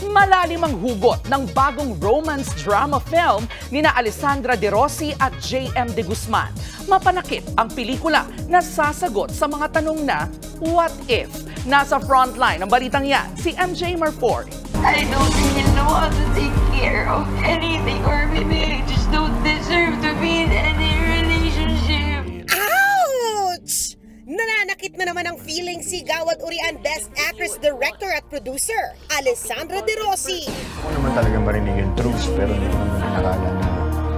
Malalim ang hugot ng bagong romance drama film nina Alessandra De Rossi at J.M. De Guzman. Mapanakit ang pelikula na sasagot sa mga tanong na what if? Nasa frontline ng balitang yan si MJ Marfori. I don't even know how to take care of anything, or maybe I just don't deserve to be in any relationship. Ouch! Nananakit na naman ang feeling si Gawad Urian Best Actress, Director at Producer, Alessandra De Rossi. Ako naman talaga marinig yung truths, pero hindi ko naman nakakala na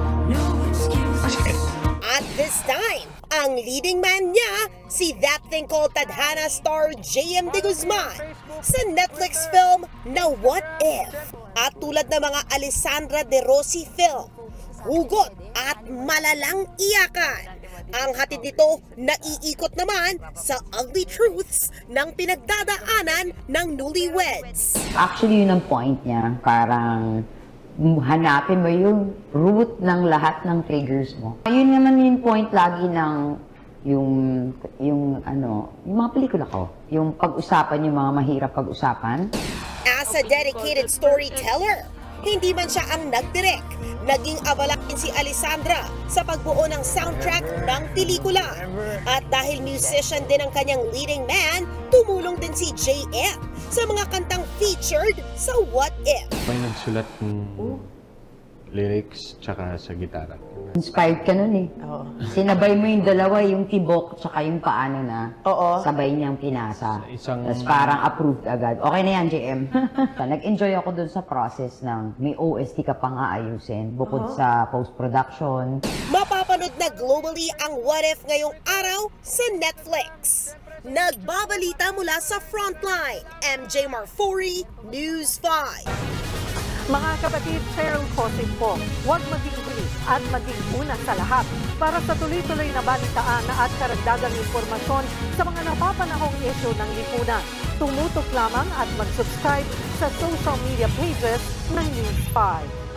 masakit. At this time, ang leading man niya, si That Thing Called Tadhana star J.M. De Guzman sa Netflix film na What If? At tulad ng mga Alessandra De Rossi film, hugot at malalang iyakan. Ang hatid nito naiikot naman sa ugly truths ng pinagdadaanan ng newlyweds. Actually, yun ang point niya. Parang hanapin mo yung root ng lahat ng triggers mo. Yun naman yung point lagi ng yung mga pelikula ko. Yung pag-usapan, yung mga mahirap pag-usapan. As a dedicated storyteller, hindi man siya ang nagdirect. Naging abala din si Alessandra sa pagbuo ng soundtrack ng pelikula. At dahil musician din ang kanyang leading man, tumulong din si JM sa mga kantang featured sa What If. May nagsulat ng lyrics tsaka sa gitara. Inspired ka nun eh. Oo. Sinabay mo yung dalawa, yung tibok tsaka yung paano na. Oo. Sabay niyang pinasa. Isang- Tapos parang approved agad. Okay na yan, JM. Nag-enjoy ako dun sa process ng may OST ka pang aayusin. Bukod sa post-production. Mapapanood na globally ang What If ngayong araw sa Netflix. Nagbabalita mula sa Frontline, MJ Marfori, News 5. Mga kapatid, Cheryl Cosing po, huwag maging bilis at maging una sa lahat para sa tuloy-tuloy na balitaan at karagdagang impormasyon sa mga napapanahong isyu ng lipunan. Tumutok lamang at mag-subscribe sa social media pages ng News 5.